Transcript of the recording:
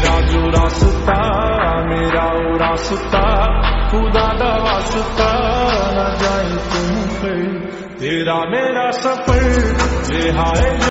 तेरा जो रास्ता मेरा वो रास्ता, खुदा दा वास्ता न जाए तुम पे, तेरा मेरा सफर ये हाय।